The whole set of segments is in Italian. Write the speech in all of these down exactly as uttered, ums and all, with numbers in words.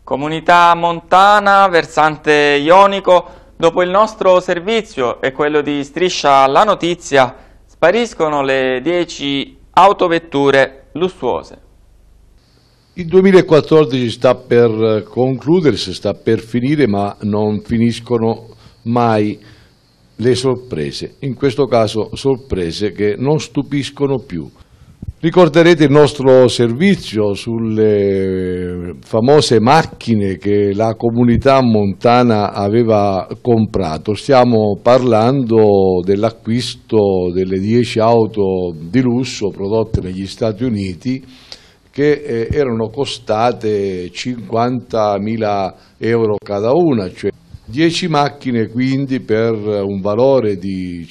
Comunità montana, versante ionico, dopo il nostro servizio e quello di Striscia la Notizia, spariscono le dieci autovetture lussuose. Il duemilaquattordici sta per concludersi, sta per finire, ma non finiscono mai le sorprese, in questo caso sorprese che non stupiscono più. Ricorderete il nostro servizio sulle famose macchine che la comunità montana aveva comprato. Stiamo parlando dell'acquisto delle dieci auto di lusso prodotte negli Stati Uniti che eh, erano costate cinquantamila euro cada una, cioè dieci macchine quindi per un valore di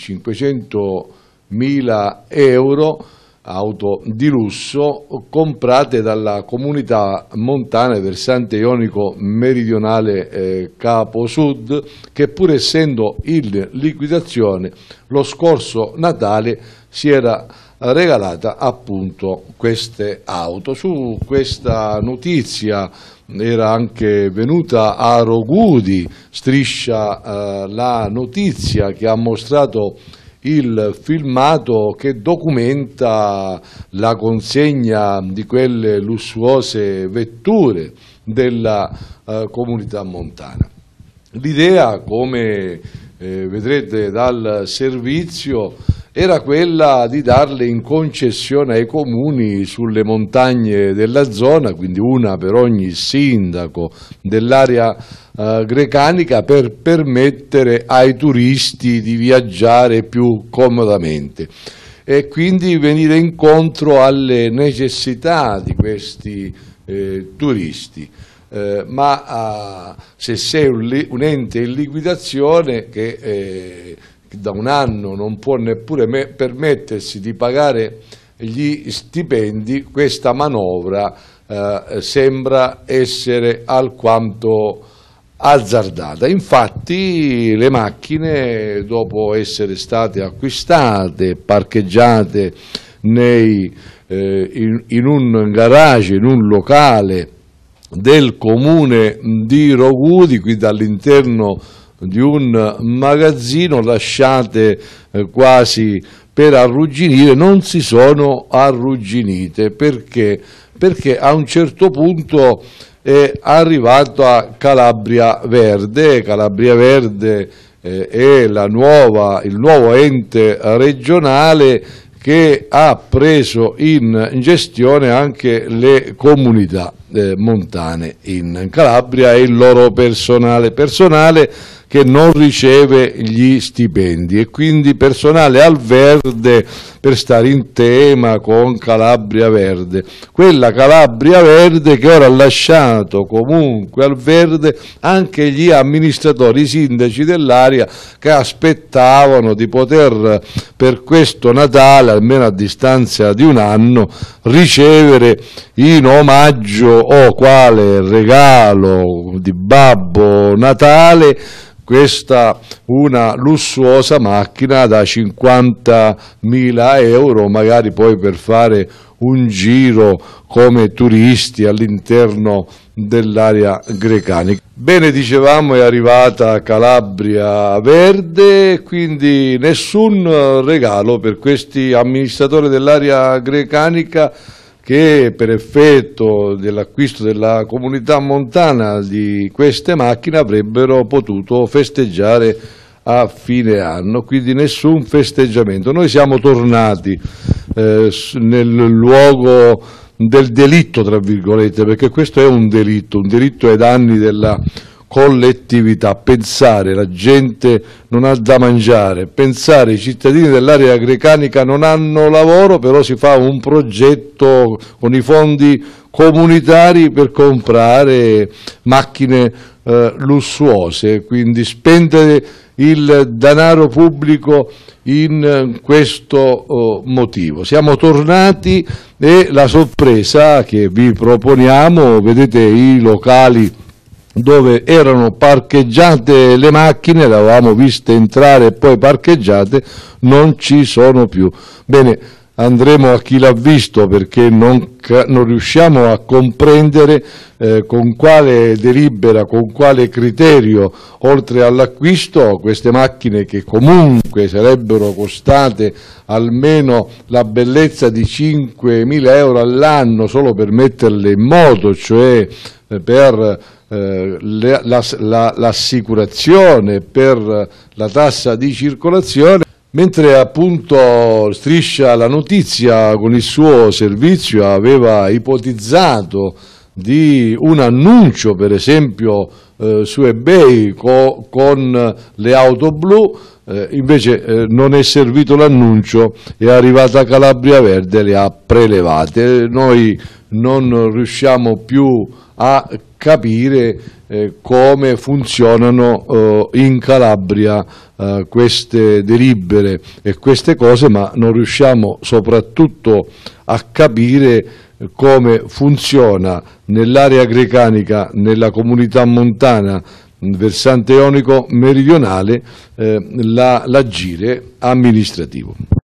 cinquecentomila euro, auto di lusso comprate dalla comunità montana versante ionico meridionale eh, Capo Sud, che pur essendo in liquidazione lo scorso Natale si era regalata appunto queste auto. Su questa notizia era anche venuta a Rogudi Striscia eh, la Notizia, che ha mostrato il filmato che documenta la consegna di quelle lussuose vetture della eh, comunità montana. L'idea, come eh, vedrete dal servizio, era quella di darle in concessione ai comuni sulle montagne della zona, quindi una per ogni sindaco dell'area eh, grecanica, per permettere ai turisti di viaggiare più comodamente e quindi venire incontro alle necessità di questi eh, turisti. Eh, ma eh, se sei un, un ente in liquidazione che eh, da un anno non può neppure me permettersi di pagare gli stipendi, questa manovra eh, sembra essere alquanto azzardata. Infatti le macchine, dopo essere state acquistate, parcheggiate nei, eh, in, in un garage, in un locale del comune di Rogudi, quindi all'interno di un magazzino, lasciate eh, quasi per arrugginire, non si sono arrugginite. Perché? Perché a un certo punto è arrivato a Calabria Verde. Calabria Verde eh, è la nuova, il nuovo ente regionale che ha preso in gestione anche le comunità eh, montane in Calabria e il loro personale, personale che non riceve gli stipendi, e quindi personale al verde, per stare in tema con Calabria Verde. Quella Calabria Verde che ora ha lasciato comunque al verde anche gli amministratori, i sindaci dell'area, che aspettavano di poter per questo Natale, almeno a distanza di un anno, ricevere in omaggio o quale regalo di Babbo Natale questa una lussuosa macchina da cinquantamila euro, magari poi per fare un giro come turisti all'interno dell'area grecanica. Bene, dicevamo, è arrivata Calabria Verde, quindi nessun regalo per questi amministratori dell'area grecanica, che per effetto dell'acquisto della comunità montana di queste macchine avrebbero potuto festeggiare a fine anno, quindi nessun festeggiamento. Noi siamo tornati eh, nel luogo del delitto, tra virgolette, perché questo è un delitto, un delitto ai danni della collettività. Pensare, la gente non ha da mangiare, pensare, i cittadini dell'area grecanica non hanno lavoro, però si fa un progetto con i fondi comunitari per comprare macchine eh, lussuose, quindi spendere il denaro pubblico in questo oh, motivo. Siamo tornati, e la sorpresa che vi proponiamo, vedete i locali dove erano parcheggiate le macchine, le avevamo viste entrare e poi parcheggiate, non ci sono più. Bene, andremo a chi l'ha visto, perché non, non riusciamo a comprendere eh, con quale delibera, con quale criterio, oltre all'acquisto, queste macchine che comunque sarebbero costate almeno la bellezza di cinquemila euro all'anno solo per metterle in moto, cioè eh, per eh, l'assicurazione, per la tassa di circolazione. Mentre appunto Striscia la Notizia con il suo servizio aveva ipotizzato di un annuncio, per esempio eh, su eBay co con le auto blu, eh, invece eh, non è servito l'annuncio, è arrivata Calabria Verde e le ha prelevate. Noi non riusciamo più a capire eh, come funzionano eh, in Calabria eh, queste delibere e queste cose, ma non riusciamo soprattutto a capire come funziona nell'area grecanica, nella comunità montana versante ionico meridionale, eh, l'agire amministrativo.